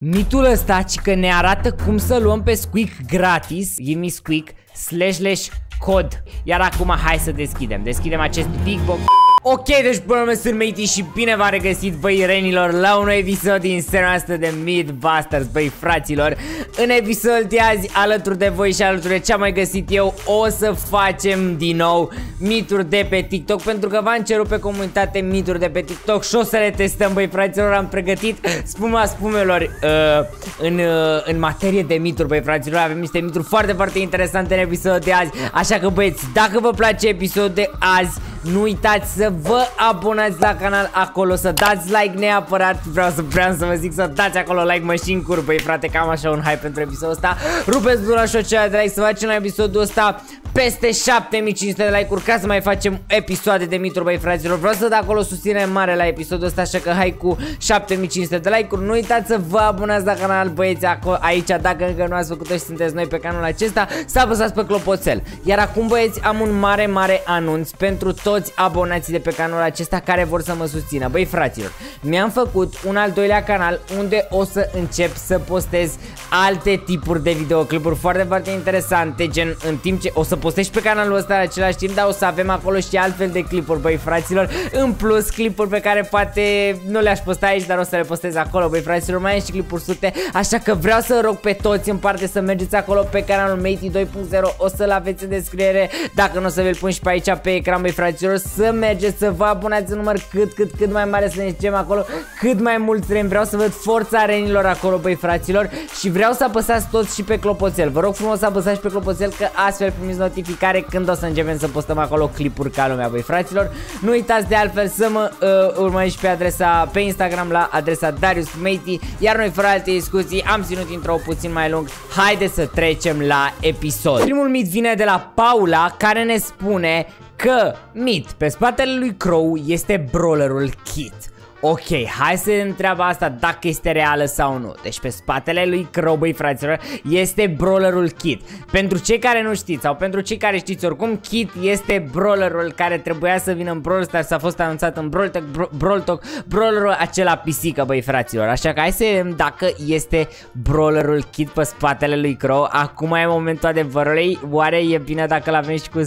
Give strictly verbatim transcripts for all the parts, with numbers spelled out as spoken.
Mitul ăsta, ci că ne arată cum să luăm pe Squeak gratis. Give me Squeak slash slash cod. Iar acum hai să deschidem. Deschidem acest big box. Ok, deci până la sunt Matey și bine v-am regăsit, băi renilor, la un nou episod din seria asta de Mythbusters, băi fraților. În episodul de azi, alături de voi și alături de ce am mai găsit eu, o să facem din nou mituri de pe TikTok, pentru că v-am cerut pe comunitate mituri de pe TikTok și o să le testăm, băi fraților. Am pregătit spuma spumelor uh, în, uh, în materie de mituri, băi fraților. Avem niște mituri foarte, foarte interesante în episodul de azi. Așa că băieți, dacă vă place episodul de azi, nu uitați să vă abonați la canal acolo, să dați like neapărat. Vreau să vreau să vă zic să dați acolo like machine cur, băi frate, cam așa un hype pentru episodul ăsta. Rupeți butonul de like să facem la episodul ăsta peste șapte mii cinci sute de like-uri ca să mai facem episoade de mituri, băi fraților. Vreau să dau acolo susținere mare la episodul ăsta, așa că hai cu șapte mii cinci sute de like-uri. Nu uitați să vă abonați la canal, băieți, acolo, aici, dacă încă nu ați făcut-o și sunteți noi pe canalul acesta, să apăsați pe clopoțel. Iar acum, băieți, am un mare, mare anunț pentru toți abonații de pe canalul acesta care vor să mă susțină. Băi fraților, mi-am făcut un al doilea canal unde o să încep să postez alte tipuri de videoclipuri foarte, foarte interesante, gen în timp ce o să postez pe canalul ăsta în același timp, dar o să avem acolo și altfel de clipuri, băi fraților. În plus, clipuri pe care poate nu le-aș posta aici, dar o să le postez acolo, băi fraților. Mai e și clipuri sute, așa că vreau să rog pe toți în parte să mergeți acolo pe canalul Matey doi punct zero, o să-l aveți în descriere, dacă nu o să vi-l pun și pe aici pe ecran, băi fraților. Să mergeți să vă abonați în număr cât, cât, cât mai mare, să ne zicem acolo cât mai mulți reni. Vreau să văd forța renilor acolo, băi fraților, și vreau să apăsați toți și pe clopoțel. Vă rog frumos să apăsați și pe clopoțel, că astfel primiți notificare când o să începem să postăm acolo clipuri ca lumea, băi fraților. Nu uitați de altfel să mă uh, urmăriți și pe adresa pe Instagram la adresa Darius Matey. Iar noi, fără alte discuții, am ținut intro puțin mai lung. Haideți să trecem la episod. Primul mit vine de la Paula, care ne spune că mit pe spatele lui Crow este brawlerul Kit. Ok, hai să întreabă asta dacă este reală sau nu. Deci pe spatele lui Crow, băi fraților, este brawlerul Kit. Pentru cei care nu știți sau pentru cei care știți, oricum Kit este brawlerul care trebuia să vină în Brawl Stars, a fost anunțat în Brawl Talk, Brawl Talk, brawlerul acela pisică, băi fraților. Așa că hai să vedem dacă este brawlerul Kit pe spatele lui Crow. Acum e momentul adevărului. Oare e bine dacă l-avem și cu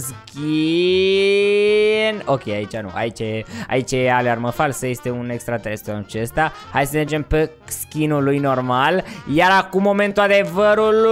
skin? Ok, aici nu, aici e, aici e alarmă falsă, este un extraterestru în acesta. Hai să mergem pe skin-ul lui normal. Iar acum momentul adevărului.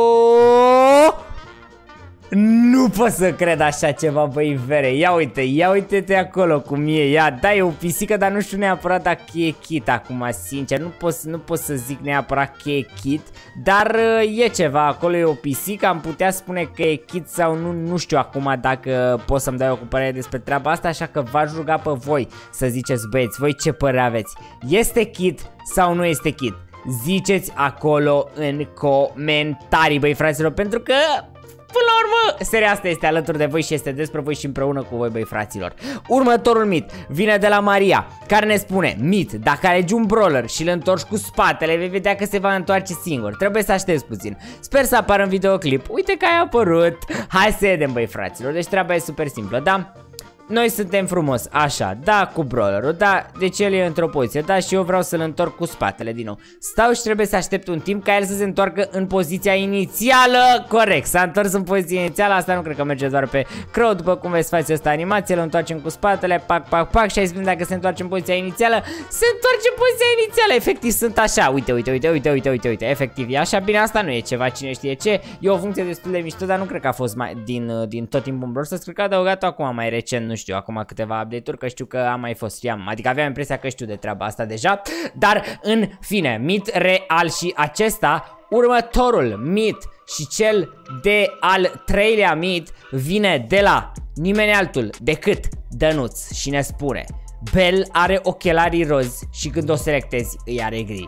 Nu pot să cred așa ceva, băi vere. Ia uite, ia uite-te acolo cum e. Ia, da, e o pisică, dar nu știu neapărat dacă e Kit acum, sincer. Nu pot, nu pot să zic neapărat că e Kit, dar e ceva, acolo e o pisică. Am putea spune că e Kit sau nu, nu știu acum dacă pot să-mi dau o părere despre treaba asta. Așa că v-aș ruga pe voi să ziceți, băieți, voi ce părere aveți? Este Kit sau nu este Kit? Ziceți acolo în comentarii, băi fraților, pentru că până la urmă, seria asta este alături de voi și este despre voi și împreună cu voi, băi fraților. Următorul mit vine de la Maria, care ne spune: mit, dacă alegi un brawler și îl întorci cu spatele, vei vedea că se va întoarce singur. Trebuie să aștepți puțin. Sper să apară în videoclip. Uite că ai apărut. Hai să vedem, băi fraților. Deci treaba e super simplă, da? Noi suntem frumos, așa, da, cu brawlerul, da, deci el e într-o poziție, da, și eu vreau să-l întorc cu spatele din nou. Stau și trebuie să aștept un timp ca el să se întoarcă în poziția inițială. Corect, s-a întors în poziția inițială. Asta nu cred că merge doar pe Crow, după cum veți face asta animație. Îl întoarcem cu spatele, pac, pac, pac, și hai să vedem dacă se întoarce în poziția inițială. Se întoarce în poziția inițială, efectiv sunt așa, uite, uite, uite, uite, uite, uite, uite, efectiv e așa. Bine, asta nu e ceva, cine știe ce, e o funcție destul de mișto, dar nu cred că a fost mai, din, din tot timpul în Brawl Stars, cred că a adăugat-o acum mai recent, nu știu, acum câteva update-uri, că știu că am mai fost, știam, adică aveam impresia că știu de treaba asta deja. Dar în fine, mit real și acesta. Următorul mit și cel de al treilea mit vine de la nimeni altul decât Dănuț și ne spune: Bell are ochelarii rozi și când o selectezi îi are gri.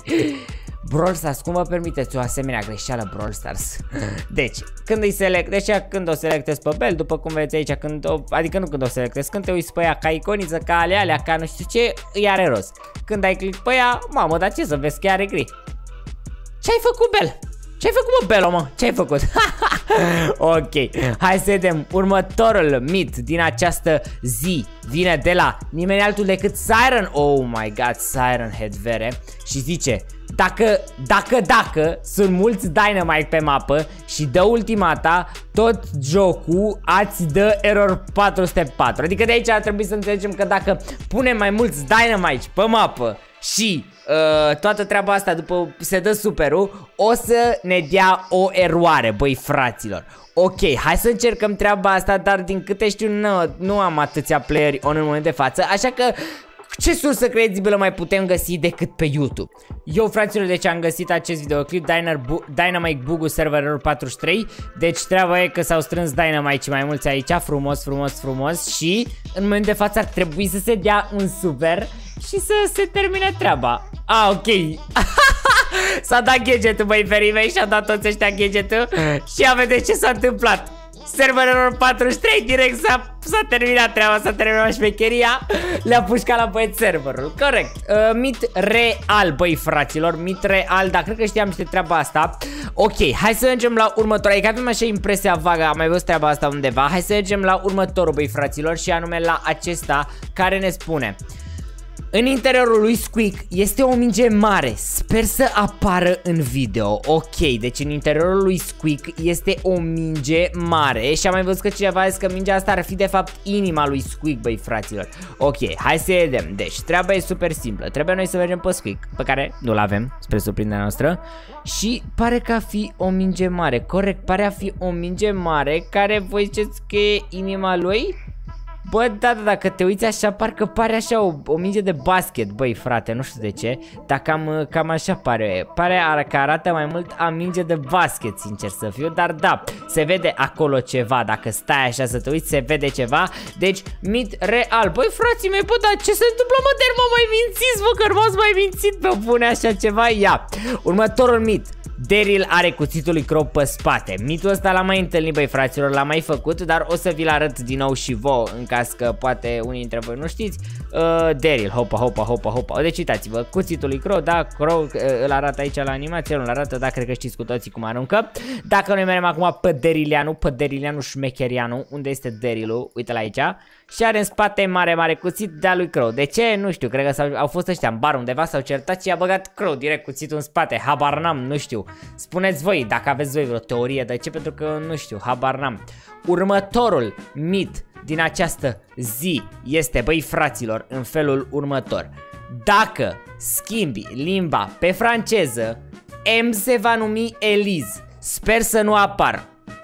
Brawl Stars, cum vă permiteți o asemenea greșeală, Brawl Stars? Deci, când îi select, deci când o selectez pe Bell, după cum vedeți aici, când o, adică nu când o selectez, când te uiți pe ea ca iconiță, ca alea, alea, ca nu știu ce, îi are roz. Când ai click pe ea, mamă, dar ce să vezi că are gri? Ce-ai făcut, Bell? Ce-ai făcut, mă, Bell, mă? Ce-ai făcut? Ok, hai să vedem. Următorul mit din această zi vine de la nimeni altul decât Siren. Oh my god, Siren Head Vere. Și zice: Dacă, dacă, dacă sunt mulți Dynamite pe mapă și dă ultimata, tot jocul ați dă error patru sute patru. Adică de aici ar trebui să înțelegem că dacă punem mai mulți Dynamite pe mapă și uh, toată treaba asta după se dă superul, o să ne dea o eroare, băi fraților. Ok, hai să încercăm treaba asta, dar din câte știu nu, nu am atâția playeri on în moment de față, așa că ce sursă credibilă mai putem găsi decât pe YouTube? Eu, fraților, deci am găsit acest videoclip, Dynamite Bugu Server Error patruzeci și trei. Deci treaba e că s-au strâns Dynamite și mai mulți aici, frumos, frumos, frumos. Și în moment de față ar trebui să se dea un super și să se termine treaba. Ah, ok. S-a dat gadget-ul, băi, ferii mei, și-a dat toți ăștia gadget-ul. Și ia vedeți ce s-a întâmplat. Server Error patruzeci și trei, direct s-a terminat treaba, s-a terminat șmecheria. Le-a pușcat la băieți serverul, corect. uh, Mit real, băi fraților, mit real, dar cred că știam și de treaba asta. Ok, hai să mergem la următorul. Adică avem așa impresia vagă, am mai văzut treaba asta undeva. Hai să mergem la următorul, băi fraților, și anume la acesta care ne spune: în interiorul lui Squeak este o minge mare, sper să apară în video. Ok, deci în interiorul lui Squeak este o minge mare. Și am mai văzut că cineva a zis că mingea asta ar fi de fapt inima lui Squeak, băi fraților. Ok, hai să vedem. Deci treaba e super simplă, trebuie noi să mergem pe Squeak, pe care nu-l avem, spre surprinderea noastră. Și pare că a fi o minge mare, corect, pare a fi o minge mare care voi ziceți că e inima lui? Bă, da, da, dacă te uiți așa, parcă pare așa o, o minge de basket, băi, frate, nu știu de ce, dar cam, cam așa pare, pare că arată mai mult a minge de basket, sincer să fiu, dar da, se vede acolo ceva, dacă stai așa să te uiți, se vede ceva, deci, mit real, băi, frații mei, bă, dar ce se întâmplă, mă, der, mă, mai mințiți, bă, că m-ați mai mințit pe bune așa ceva, ia, următorul mit. Daryl are cuțitul lui Crow pe spate. Mitul ăsta l-am mai întâlnit, băi fraților, l-am mai făcut, dar o să vi-l arăt din nou și vouă, în caz că poate unii dintre voi nu știți. uh, Daryl, hopa, hopa, hopa, hopa. Deci uitați-vă, cuțitul lui Crow, da, Crow uh, îl arată aici la animație, nu îl arată, da, cred că știți cu toții cum aruncă. Dacă noi mergem acum pe Darylianu, pe Darylianu șmecherianu, unde este Daryl-ul, uite-l aici. Și are în spate mare, mare cuțit de-a lui Crow. De ce? Nu știu, cred că au fost ăștia în bar undeva, s-au certat și i-a băgat Crow direct cuțitul în spate. Habar n-am, nu știu. Spuneți voi dacă aveți voi vreo teorie de ce, pentru că nu știu, habar n-am. Următorul mit din această zi este, băi fraților, în felul următor. Dacă schimbi limba pe franceză, M se va numi Elise. Sper să nu apar.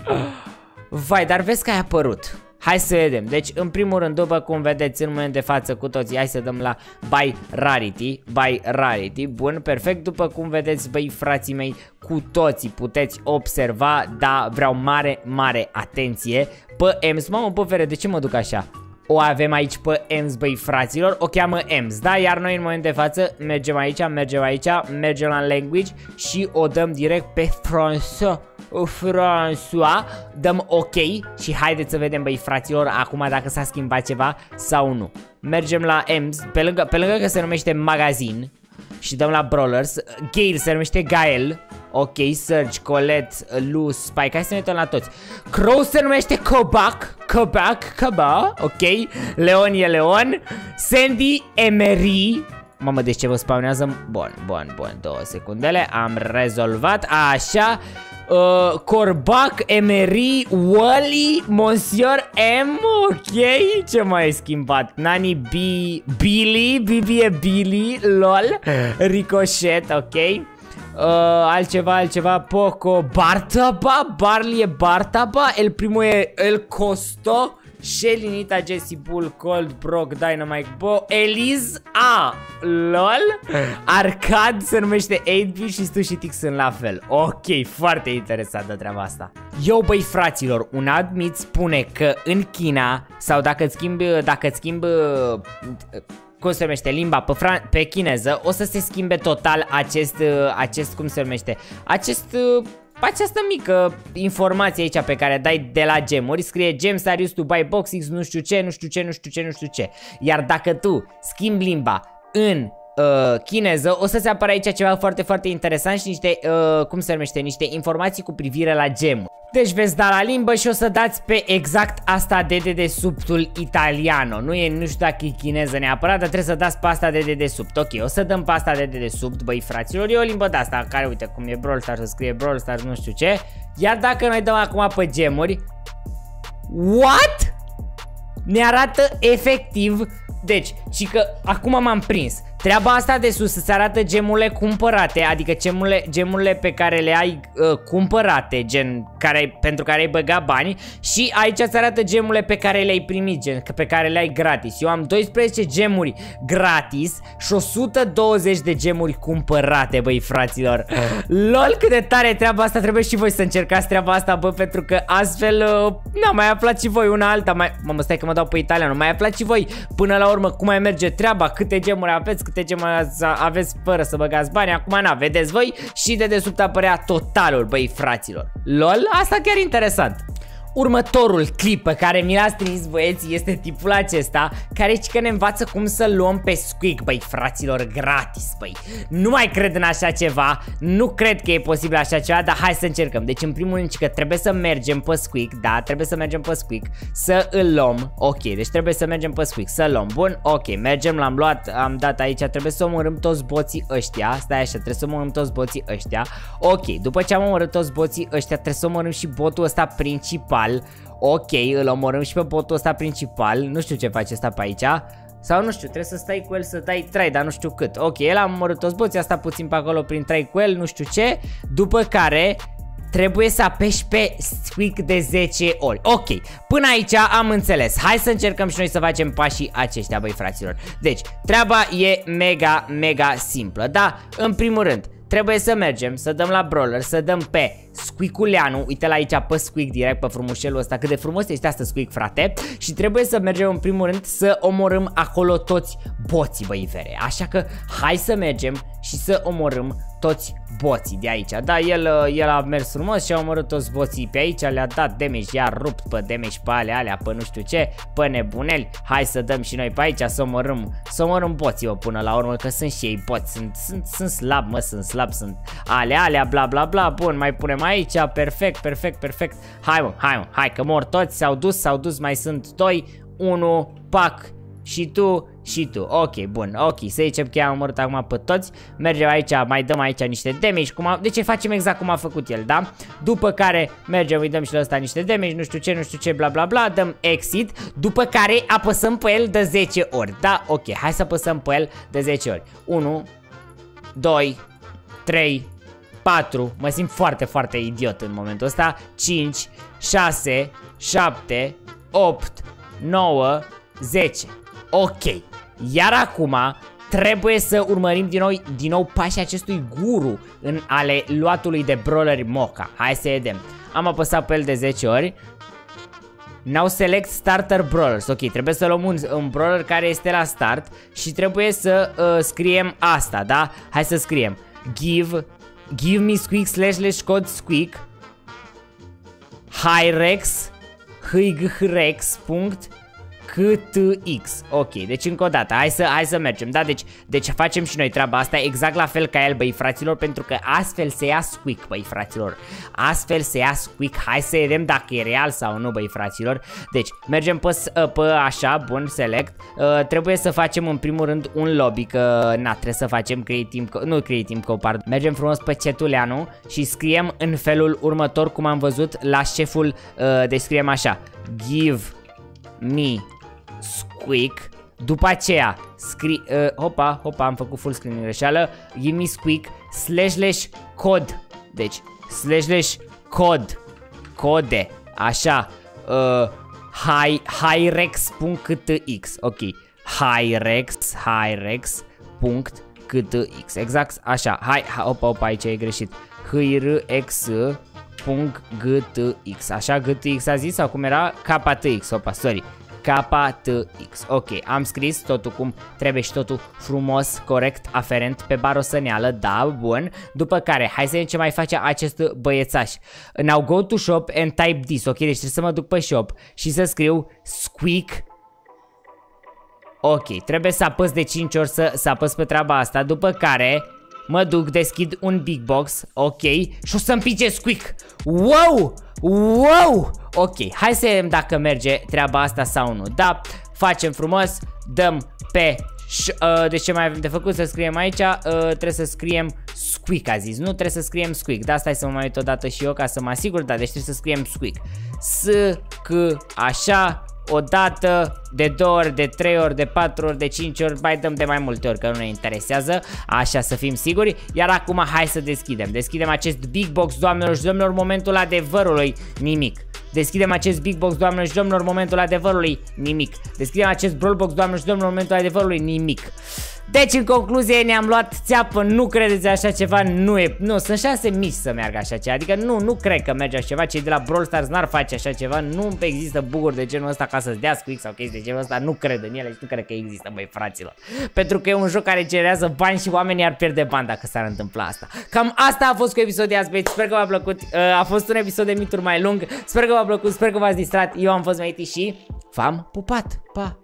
Vai, dar vezi că ai apărut. Hai să vedem. Deci, în primul rând, după cum vedeți în moment de față cu toții, hai să dăm la By Rarity. By Rarity. Bun, perfect. După cum vedeți, băi, frații mei, cu toții puteți observa, da, vreau mare, mare atenție pe Ems. Mamă, bă, Vere, de ce mă duc așa? O avem aici pe Ems, băi, fraților. O cheamă Ems, da? Iar noi în moment de față mergem aici, mergem aici, mergem la language și o dăm direct pe François. François, dăm ok și haideți să vedem, băi fraților, acum dacă s-a schimbat ceva sau nu. Mergem la Ems, pe lângă, pe lângă că se numește magazin și dăm la Brawlers. Gale se numește Gael. Ok, Surge, Colette, Lu, Spike, hai să ne uităm la toți. Crow se numește Kobac, Kobac, Koba, ok. Leon e Leon. Sandy, Emery. Mamă, deci ce vă spawnează? Bun, bun, bun, două secundele, am rezolvat, așa. Uh, Corbac, Emery, Wally, Monsieur M, ok, ce mai ai schimbat? Nani B, Billy, Bibi e Billy, lol, Ricochet, ok. Uh, altceva, altceva, Poco, Bartaba, Barley e Bartaba, El Primo e El Costo, Shelly, Nita, Jessie, Bull, Cold, Brock, Dynamite, Bo, Elise, A, lol, Arcad se numește opt bit și Stu și Tix sunt la fel. Ok, foarte interesant de treaba asta. Yo, băi fraților, un admit spune că în China, sau dacă îți schimbi, dacă îți schimbi, cum se numește, limba pe, pe chineză, o să se schimbe total acest, acest, cum se numește, acest... această mică informație aici pe care dai de la gemuri, scrie gems are used to buy boxings, nu știu ce, nu știu ce, nu știu ce, nu știu ce. Iar dacă tu schimbi limba în uh, chineză, o să-ți apară aici ceva foarte, foarte interesant și niște, uh, cum se numește, niște informații cu privire la gemuri. Deci veți da la limbă și o să dați pe exact asta de dedesubtul italiano. Nu e, nu știu dacă e chineză neapărat, dar trebuie să dați pe asta de dedesubt. Ok, o să dăm pe asta de dedesubt, băi fraților, e o limbă de asta, care uite cum e Brawl Stars, să scrie Brawl Stars, nu știu ce. Iar dacă noi dăm acum pe gemuri, what? Ne arată efectiv. Deci, și că acum m-am prins. Treaba asta de sus îți arată gemurile cumpărate, adică gemurile, gemurile pe care le ai uh, cumpărate, gen care, pentru care ai băgat bani. Și aici îți arată gemurile pe care le-ai primit, gen pe care le ai gratis. Eu am doisprezece gemuri gratis și o sută douăzeci de gemuri cumpărate, băi fraților. Lol, cât de tare treaba asta, trebuie și voi să încercați treaba asta, bă, pentru că astfel, uh, na, mai aflați și voi una alta, mai, mamă, stai că mă dau pe italiană, mai aflați și voi până la urmă cum mai merge treaba, câte gemuri aveți, câte gemuri aveți fără să băgați bani. Acum na, vedeți voi și de desubt apărea totalul, băi fraților. Lol, asta chiar interesant. Următorul clip pe care mi l-ați trimis, băieți, este tipul acesta, care zice că ne învață cum să luăm pe Squeak, băi fraților, gratis, băi. Nu mai cred în așa ceva, nu cred că e posibil așa ceva, dar hai să încercăm. Deci în primul rând că trebuie să mergem pe Squeak, da, trebuie să mergem pe Squeak, să îl luăm, ok, deci trebuie să mergem pe Squeak, să luăm, bun, ok, mergem, l-am luat, am dat aici, trebuie să omorâm toți boții ăștia, stai așa, trebuie să omorâm toți boții ăștia, ok, după ce am omorât toți boții ăștia, trebuie să omorâm și botul ăsta principal. Ok, îl omorâm și pe botul ăsta principal. Nu știu ce face ăsta pe aici. Sau nu știu, trebuie să stai cu el să dai trai, dar nu știu cât. Ok, el a omorât toți boții, asta puțin pe acolo prin trai cu el, nu știu ce. După care trebuie să apeși pe Squeak de zece ori. Ok, până aici am înțeles. Hai să încercăm și noi să facem pașii aceștia, băi fraților. Deci, treaba e mega, mega simplă. Da, în primul rând trebuie să mergem, să dăm la brawler, să dăm pe Squeakuleanu, uite la aici pe Squeak direct, pe frumușelul ăsta, cât de frumos este asta Squeak, frate. Și trebuie să mergem în primul rând să omorâm acolo toți boții, băi vere. Așa că hai să mergem și să omorâm toți boții de aici. Da, el, el a mers frumos și a omorât toți boții pe aici, le-a dat damage, i-a rupt pe damage pe alea, alea, pe nu știu ce, pe nebuneli. Hai să dăm și noi pe aici să omorâm, să omorâm boții, o până la urmă, că sunt și ei boți, sunt, sunt, sunt slab, mă, sunt slab, sunt alea, alea, bla bla bla, bun, mai punem aici, perfect, perfect, perfect. Hai mă, hai mă, hai că mor toți, s-au dus, s-au dus, mai sunt doi, unu, pac, și tu, și tu, ok, bun, ok, să zicem că i-am omorât acum pe toți. Mergem aici, mai dăm aici niște damage, cum a, deci facem exact cum a făcut el, da? După care mergem, îi dăm și la ăsta niște damage, nu știu ce, nu știu ce, bla bla bla, dăm exit. După care apăsăm pe el de zece ori, da? Ok, hai să apăsăm pe el de zece ori. unu, doi, trei, patru, mă simt foarte, foarte idiot în momentul ăsta. Cinci, șase, șapte, opt, nouă, zece. Ok, iar acum trebuie să urmărim din nou, din nou pașii acestui guru în ale luatului de brawleri Mocha. Hai să vedem. Am apăsat pe el de zece ori. Now select starter brawlers. Ok, trebuie să luăm un, un brawler care este la start și trebuie să uh, scriem asta, da? Hai să scriem give Give me Squeak slash slash code Squeak Hyrex Hyrex punct C T X. Ok, deci încă o dată, hai să, hai să mergem, da? Deci, deci facem și noi treaba asta exact la fel ca el, băi fraților, pentru că astfel se ia Squeak, băi fraților. Astfel se ia Squeak, hai să vedem dacă e real sau nu, băi fraților. Deci, mergem pe, pe așa, bun, select. uh, Trebuie să facem în primul rând un lobby, că na, trebuie să facem create team, nu create team co, pardon. Mergem frumos pe Cetuleanu și scriem în felul următor, cum am văzut la șeful, uh, deci scriem așa: give me Squeak. După aceea scrie, uh, hopa, hopa, am făcut full screen greșeală. Give me Squeak slash slash code. Deci slash slash code code, așa, uh, hi, hyrex punct c t x. Ok, hyrex hyrex punct c t x, exact așa. Hai, hopa, hopa, aici e greșit. hyrex punct g t x, așa, g t x a zis sau cum era? K t x, hopa, sorry, K T X. Ok, am scris totul cum trebuie și totul frumos, corect, aferent, pe barosăneală, da, bun. După care, hai să vedem ce mai face acest băiețaș. Now go to shop and type this. Ok, deci trebuie să mă duc pe shop și să scriu Squeak. Ok, trebuie să apăs de cinci ori să, să apăs pe treaba asta, după care mă duc, deschid un big box, ok, și o să-mi pice squeak. Wow! Wow! Ok, hai să vedem dacă merge treaba asta sau nu. Da, facem frumos, dăm pe... Uh, deci ce mai avem de făcut? Să scriem aici, uh, trebuie să scriem squeak, a zis, nu trebuie să scriem squeak. Da, stai să mă mai uit odată și eu ca să mă asigur, da, deci trebuie să scriem squeak. S, C, așa, o dată, de două ori, de trei ori, de patru ori, de cinci ori, mai dăm de mai multe ori că nu ne interesează, așa să fim siguri. Iar acum hai să deschidem, deschidem acest big box, doamnelor și domnilor, momentul adevărului, nimic. Deschidem acest big box, doamnelor și domnilor, momentul adevărului, nimic. Deschidem acest brawl box, doamnelor și domnilor, momentul adevărului, nimic. Deci, în concluzie, ne-am luat țeapă, nu credeți așa ceva, nu e, nu, sunt șanse mici să meargă așa ceva, adică nu, nu cred că merge așa ceva, cei de la Brawl Stars n-ar face așa ceva, nu există buguri de genul ăsta ca să-ți dea squeak sau chestii de genul ăsta, nu cred în ele și nu cred că există, băi, fraților. Pentru că e un joc care generează bani și oamenii ar pierde bani dacă s-ar întâmpla asta. Cam asta a fost cu episodul de azi, băieți, sper că v-a plăcut, a fost un episod de mituri mai lung, sper că v-a plăcut, sper că v-ați distrat, eu am fost Matey și v-am pupat, pa!